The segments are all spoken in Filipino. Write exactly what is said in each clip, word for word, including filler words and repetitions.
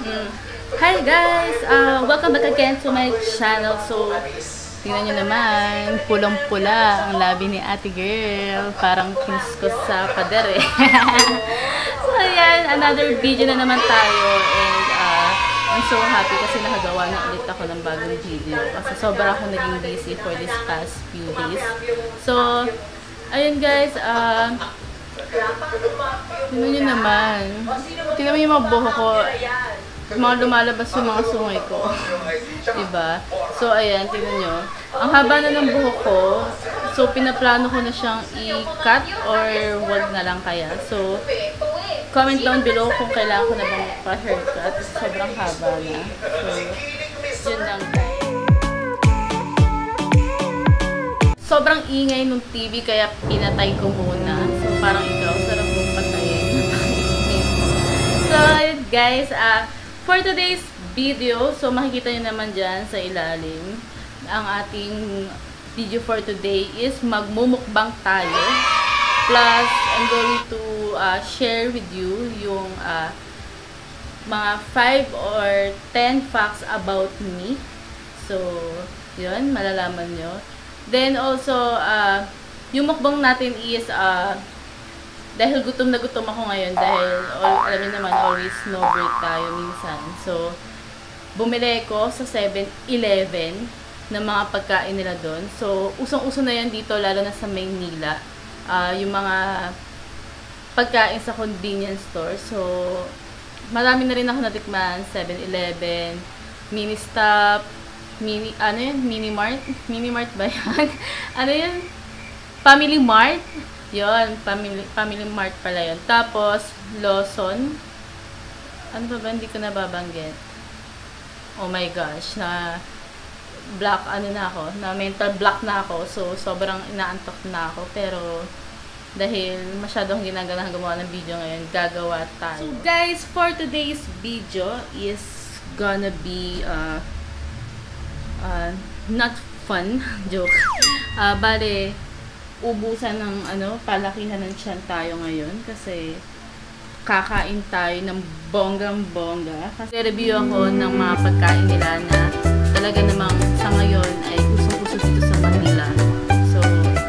Mm. Hi guys! Uh, welcome back again to my channel. So, tingnan nyo naman, pulang-pula ang labi ni ate girl. Parang kinuskos sa pader eh. So, ayan, another video na naman tayo. And uh, I'm so happy kasi nakagawa na ulit ako ng bagong video. Kasi sobra ako naging busy for this past few days. So, ayun guys, uh, tingnan nyo naman. Tingnan mo yung mga buho ko. Mga lumalabas yung mga sungay ko. Diba? So, ayan, tingnan nyo. Ang haba na ng buhok ko. So, pinaplano ko na siyang i-cut or wag na lang kaya. So, comment down below kung kailangan ko na bang pa-haircut. Sobrang haba na. So, yun lang guys. Sobrang ingay nung T V kaya pinatay ko muna. So, parang ikaw, sarap mong patayin. So, guys, ah, uh, for today's video, so makikita nyo naman dyan sa ilalim, ang ating video for today is magmumukbang tayo. Plus, I'm going to uh, share with you yung uh, mga five or ten facts about me. So, yun, malalaman nyo. Then also, uh, yung mukbang natin is, uh, dahil gutom na gutom ako ngayon, dahil all, alam niyo naman, always no break tayo minsan. So, bumili ko sa seven eleven ng mga pagkain nila doon. So, usong-uso na yan dito, lalo na sa Maynila. Uh, yung mga pagkain sa convenience store. So, marami na rin ako natikman. seven eleven, Ministop, Mini, ano yun? Minimart? Minimart ba yan? Ano yun? Family Mart? Yun, Family, Family Mart pala yun. Tapos, Lawson. Ano ba ba? Hindi ko nababanggit. Oh my gosh, na black, ano na ako, na mental block na ako. So, sobrang inaantok na ako. Pero, dahil masyadong ginagalang gumawa ng video ngayon, gagawa tayo. So, guys, for today's video is gonna be, uh, uh, not fun. Joke. Uh, bale, ubusan ng ano, palakihan ng tiyan tayo ngayon kasi kakain tayo ng bonggang-bongga. Kasi review ako ng mga pagkain nila na talaga namang sa ngayon ay usong-uso dito sa Manila. So,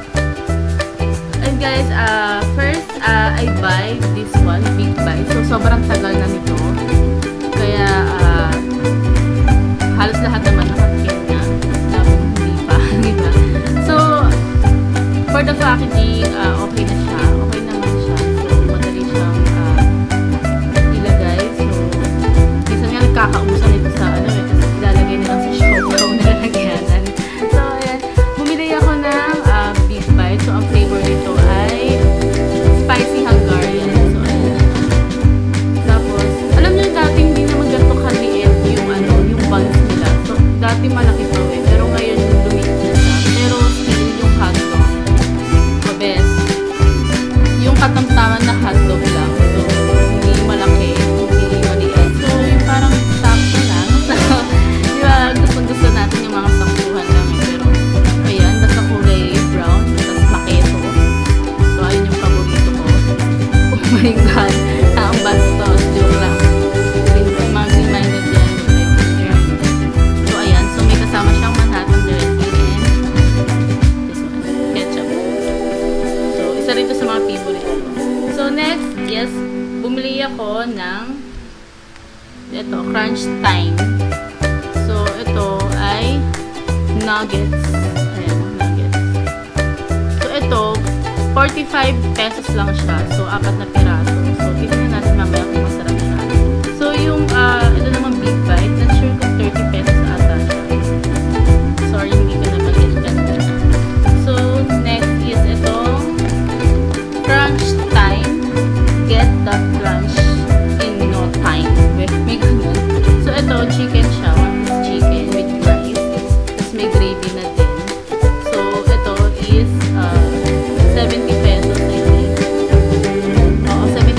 and guys, uh, first, uh, I buy this one, Big Bite. So, sobrang tagal na nito. Kaya, uh, halos lahat naman nakatikin na. Hindi pa, hindi ba? So, for the packaging, uh, okay na siya. Okay naman siya. So, madali siyang uh, ilagay. So, minsan nga nagkakausan ito sa ano eh. Kasi ilalagay na lang sa show na lagyanan. So, ayan. Bumili ako ng uh, Big Bite. So, ang flavor nito ay spicy Hungarian. So, ayan. Tapos, alam nyo dati hindi naman ganito kaliit yung ano, yung buns nila. So, dati malaki to eh. Pero ngayon lumit na siya. Pero still yung hotdog. Best. Yung katamtaman na hotdog lang. So, hindi malaki, hindi maliit. So, yung parang sakto lang. So, di ba, gusto-gusto natin yung mga saktuhan lang. Pero, ayan, basta kulay brown, tapos maketo. So, ayun yung paborito ko. Oh my God. Ang bastos. Joke lang. Mga reminded yan. So, ayan. So, may kasama siyang Manhattan dressing and this one, ketchup. Isa rito sa mga favorite ko. So, next, yes, bumili ako ng ito, Crunch Time. So, ito ay nuggets. Ayan, nuggets. So, ito, forty-five pesos lang siya. So, apat na piraso. So, tignan natin mamaya kung masarap siya. So, yung, uh, ito naman Big Bite, not sure kung thirty pesos ata siya. Sorry, hindi ko na mag-get. So, next is ito, Crunch Time. Get the crunch in no time. With may ganun. So, ito, chicken siya. Chicken with rice. Tapos may gravy na din. So, ito is uh, seventy pesos, I think. Oo, seventy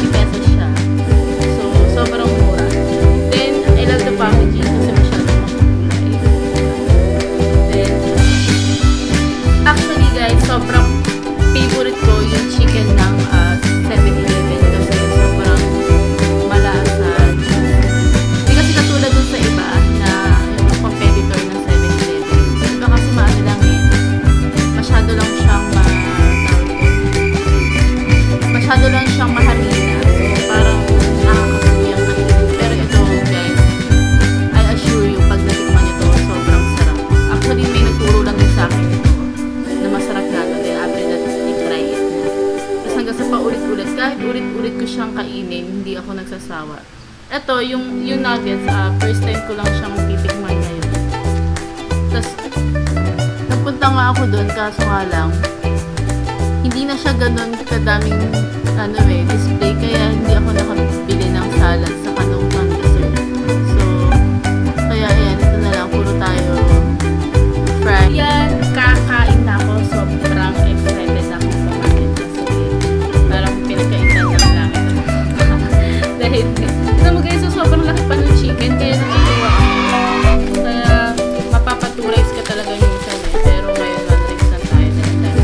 Ito, yung, yung nuggets, uh, first time ko lang siyang titikman ngayon. Tapos, napunta nga ako doon, kaso nga lang, hindi na siya ganun kadaming ano eh, display, kaya hindi ako nakabili ng salad sa kanong ng dessert. So, kaya ayan, ito na lang, puro tayo fry. Yan, kakain na ako. Sobrang excited ako kumain kasi parang pinagkaitan na lang ito. Dahil, ito mo guys, so sobrang laki pa ng chicken, kaya natutuwa ako. Kaya, mapapaturize ka talaga minsan eh. Pero ngayon, one-rice lang tayo. Dahil tayo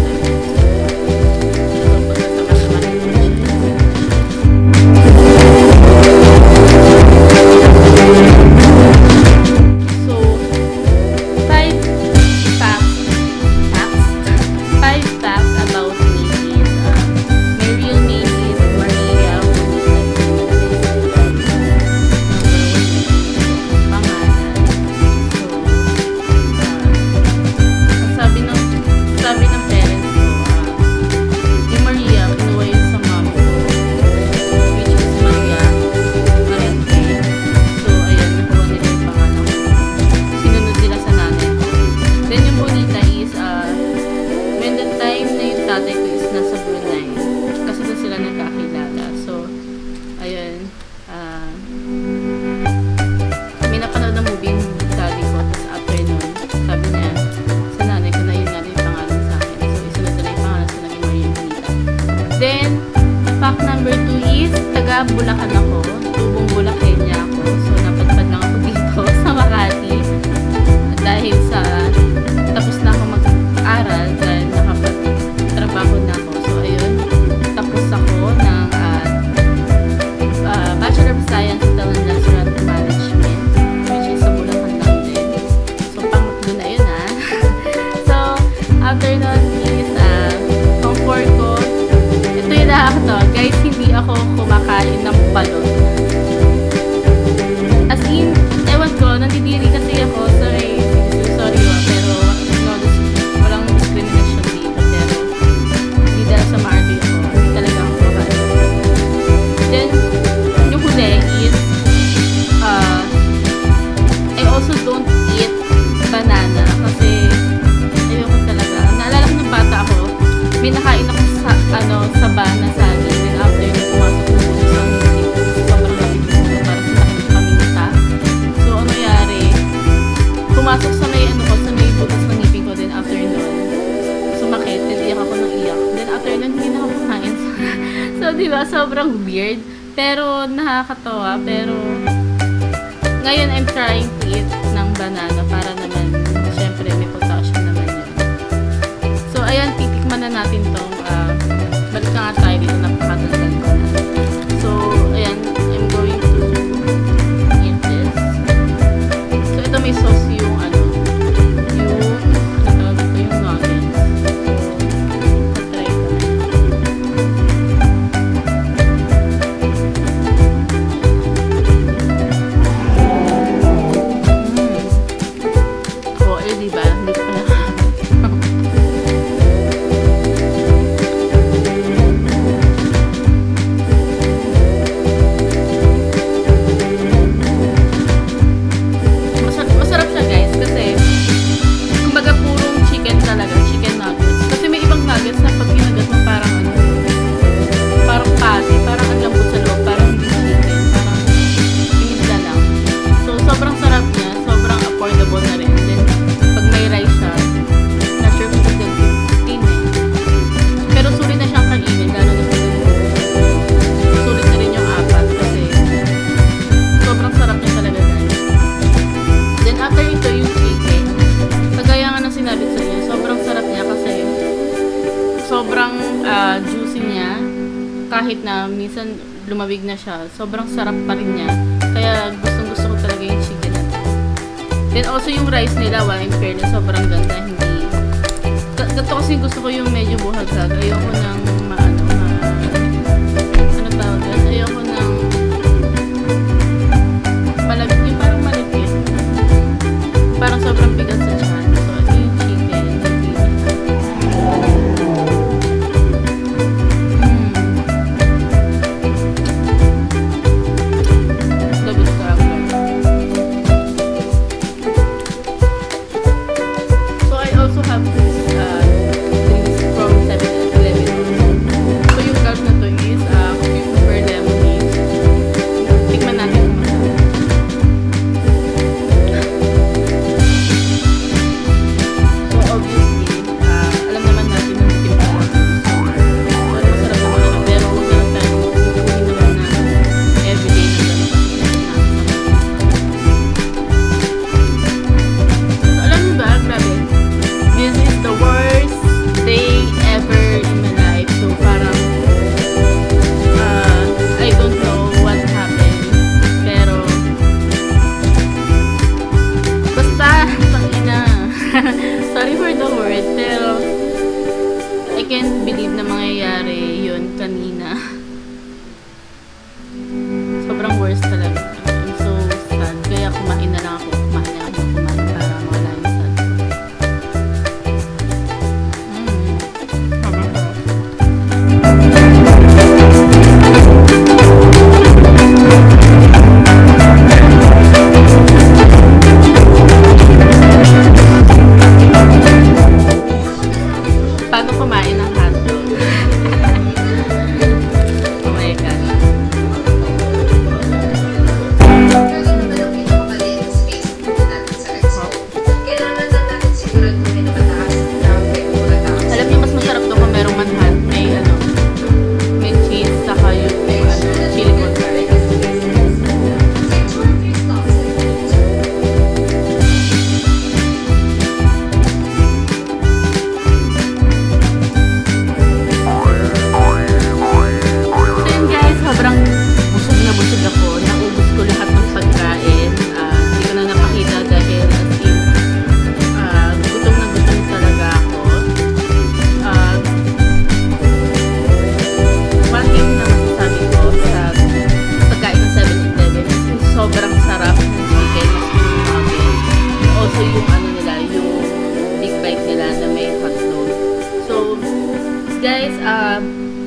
Bulacan ako, tubong Bulacannya ako. So, napadpad lang ako dito sa Makati. Dahil sa, tapos na ako mag-aral, dahil nakapag-trabaho na ako. So, ayun, tapos ako ng uh, uh, Bachelor of Science Hotel and Restaurant Management, which is sa Bulacan lang din. So, pangatlo na yun ha. So, after nun is, uh, ang four ko, ito yung nakakatawa. Guys, hindi ako kumakain ng balot. As in, ewan ko, nandidiri kasi ako. Sorry, sorry ba, pero no, walang discrimination dito. Pero, hindi dahil sa maarte ako. Hindi talaga ako kumakain. Then, yung huli is, uh, I also don't eat banana kasi ayoko talaga. Naalala ko ng bata ako, may nakain ako sa, ano, sa bana sa akin. Then after na pumasok ko sa ngipin ko, sobrang lapit ko para sa akin paminta. So, ano nangyari? Pumasok sa may, ano ko, sa may butas ng ngipin ko. Then after nun, sumakit. Then iyak ako ng iyak. Then after nun, hindi na ako kumain. So, di ba? Sobrang weird. Pero, nakakatawa. Pero, ngayon, I'm trying to eat ng banana para naman, syempre, may potassium naman yun. So, ayan, titikman na natin tong, uh, balik na nga tayo dito, napakagandang ko na. So, ayan, I'm going to eat this. So, ito may sauce yung, ano, yung, ano tawag ito, yung nuggets. So, try ko na. Oh, eh, diba? Hindi ko na. Sobrang uh, juicy niya. Kahit na minsan lumawig na siya, sobrang sarap pa rin niya. Kaya gustong gusto ko talaga yung chicken na to. Then also yung rice nila, while in fairness, sobrang ganda. Hindi, gato kasi gusto ko yung medyo buhaghag. Ayoko ng maano, ma, ano tawag yan? Ayoko ng malag, yung parang malipit. Parang sobrang bigat sa tiyan. So, ito yung chicken.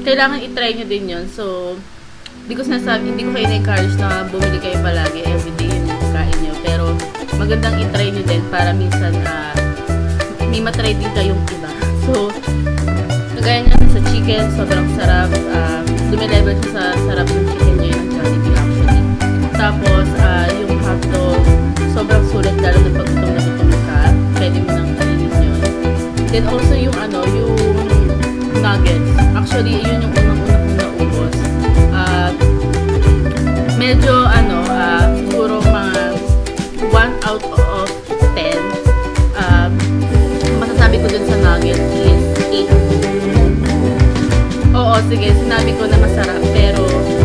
kailangan i-try nyo din yun. So, hindi ko sinasabi, hindi ko kayo na-encourage na bumili kayo palagi everyday yung kain nyo. Pero, magandang i-try nyo din para minsan uh, may matry din kayong iba. So, kagaya nga sa chicken, sobrang sarap. Uh, Dumilevel siya sa sarap ng chicken nyo yung Jollibee actually. Tapos, uh, yung hotdog, sobrang sulit lalo na pag gutom na gutom ka. Pwede mo nang kainin yun. Then also yung ano, yung nuggets. Actually, yun yung unang-unang kong naubos. Uh, medyo ano, uh, siguro mga one out of ten. Uh, masasabi ko dun sa nuggets is eight. Oo, sige, sinabi ko na masarap, pero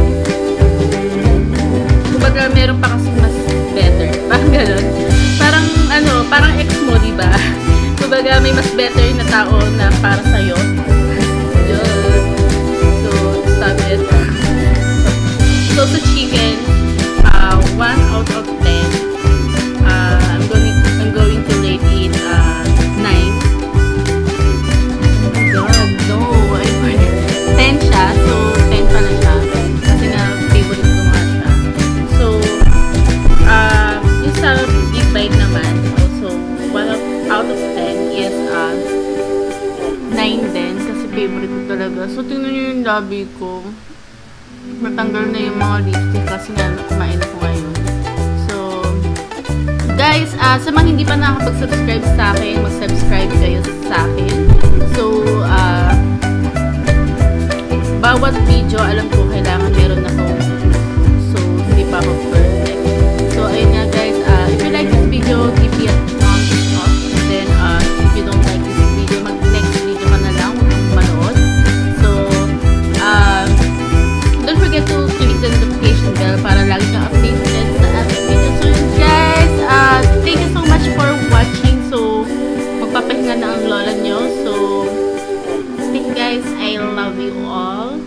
kumbaga meron pa kasi mas better. Parang gano'n. Parang ano, parang ex mo, diba? Kumbaga may mas better na tao na para sa'yo. Yun. So, stop it. So, sa chicken, uh, one out of ten. Uh, I'm going, I'm going to rate it uh, nine. Oh my God, no. I ten siya. So, ten pala siya. Kasi na favorite ko nga siya. So, uh, yung sa Big Bite naman, also, one out of ten is uh, nine din. Kasi favorite ko talaga. So, tingnan nyo yung labi ko. Matanggal na yung mga lipstick kasi nga kumain ako ngayon. So, guys, uh, sa mga hindi pa nakakapag-subscribe sa akin, mag-subscribe kayo sa akin. So, uh, bawat video, alam ko, kailangan meron akong so, hindi pa ako perfect. So, ayun nga guys, uh, if you like this video, give me a thumbs up. Then, uh, if you don't like this video, mag-next video ka na lang, huwag kang manood. So, uh, don't forget to click the notification bell para lagi kang updated sa ating video. So, yun guys, uh, thank you so much for watching. So, magpapahinga na ang lola nyo. So, thank you guys, I love you all.